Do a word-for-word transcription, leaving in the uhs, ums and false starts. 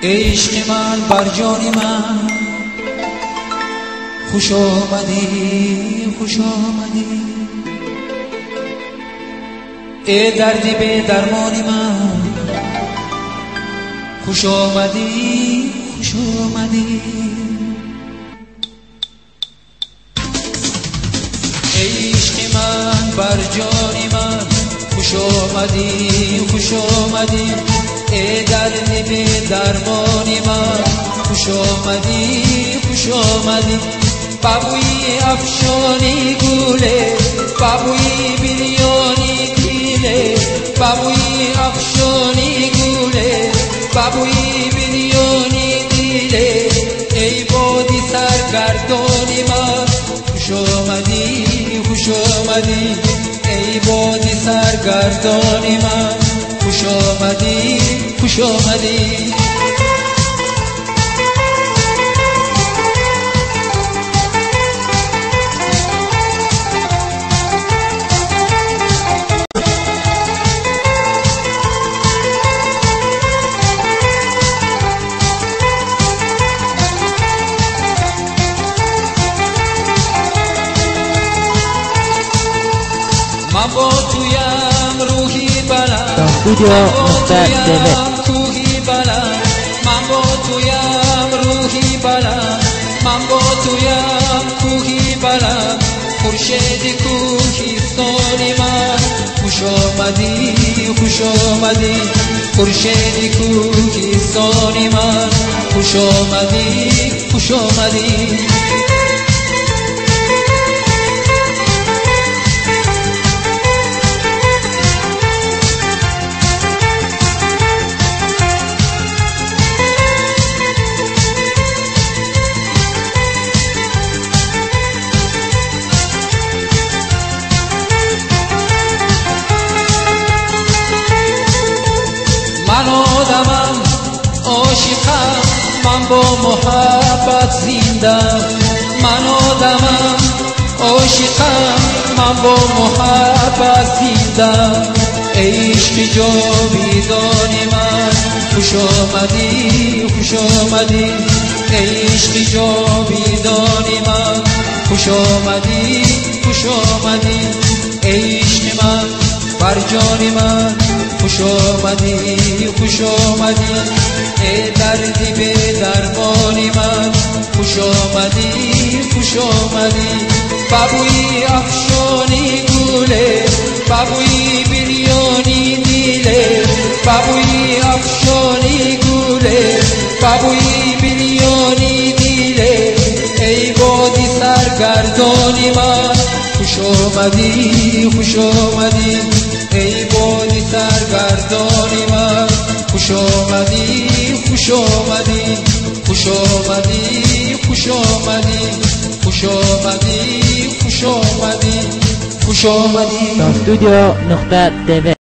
عشق من بر جان من خوش آمدی خوش آمدی، ای دردی به درمان من خوش آمدی خوش آمدی. عشق من بر جان من خوش آمدی خوش آمدی، ای دردی به درمان من خوش آمدی خوش آمدی. بابوی افشانی گوله بابوی بریانی گیله، بابوی افشانی گوله بابوی بریانی گیله، ای بادی سرگردانی من خوش آمدی خوش آمدی، ای بادی سرگردانی من خوش آمدی خوش آمدی. من با تویم روحی بلند، من با تویم کوهی بلند، من با تویم روحی بلند، من با تویم کوهی بلند، خورشید کوهستانی من خوش آمدی خوش آمدی، خورشید کوهستانی من خوش آمدی خوش آمدی. من آدمم عاشقم، من با محبت زندم، من آدمم عاشقم، من با محبت زندم، عشق جاویدانی من خوش آمدی خوش آمدی، عشق جاویدانی من خوش آمدی خوش آمدی. عشق من بر جان من خوش آمدی خوش آمدی، ای دردی به درمانی من خوش آمدی خوش آمدی. بابوی افشانی گوله بابوی بریانی دیله، بابوی افشانی گوله بابوی بریانی دیله، ای بادی سرگردانی من خوش آمدی خوش آمدی، ای بادی سرگردانی من خوش آمدی خوش آمدی خوش آمدی خوش آمدی خوش آمدی خوش آمدی خوش آمدی. Studio نقطه تv